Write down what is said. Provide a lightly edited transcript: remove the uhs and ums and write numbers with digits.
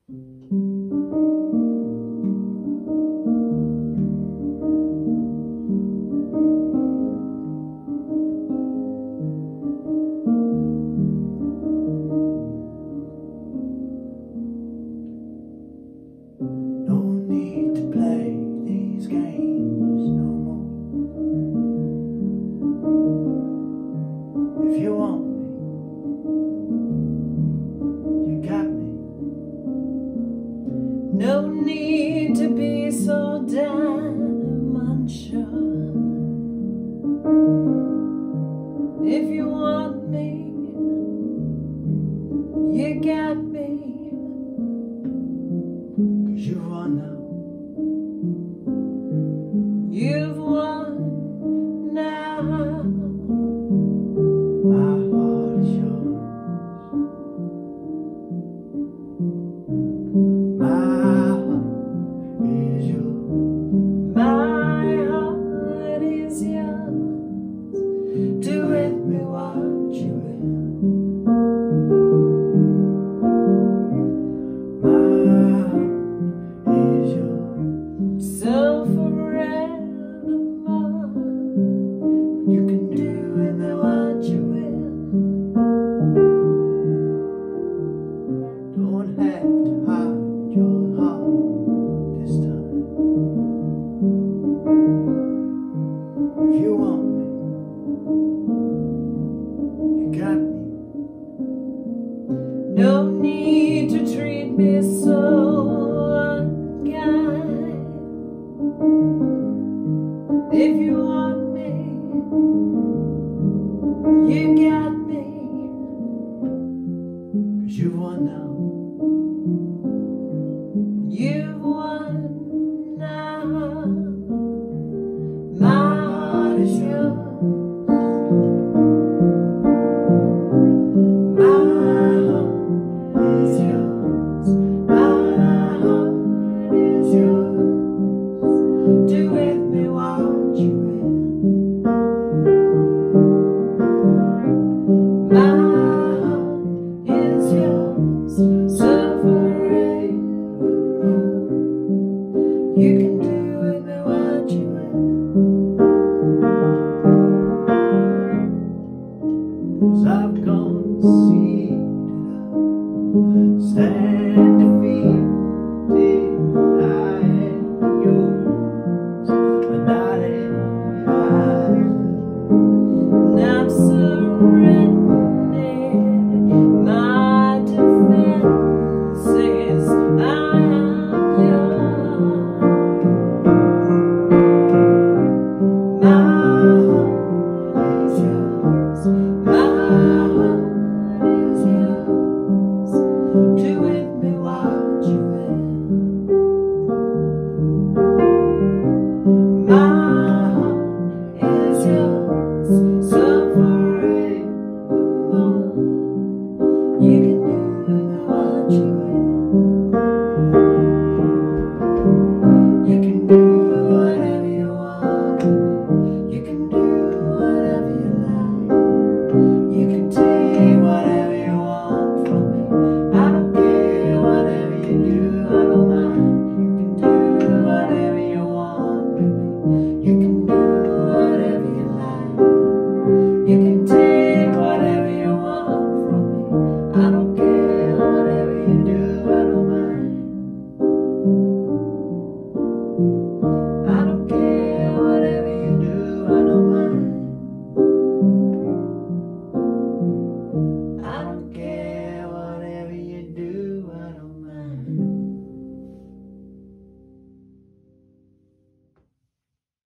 No need to play these games no more. If you want me, you got me. No need to be so damn unsure. If you want me, you got me. 'Cause you won now. You've won now. My heart is yours. My heart is yours. My heart is yours. Do with me what you will. My heart is yours. So forevermore, You can do do with me what you will. Don't have to hide your heart this time. If you want me, you got me. No need to treat me so unkind. If you want me, you got me. 'Cause you won now. You've won now. My heart is yours. My heart is yours. My heart is yours. Do with me what you will. My heart is yours. So forevermore, you can do with me what you will. 'Cause I've conceded, I stand defeated. I am yours, but not in And I've surrendered my defenses. I am yours. My heart is yours. My heart is yours. Do with me what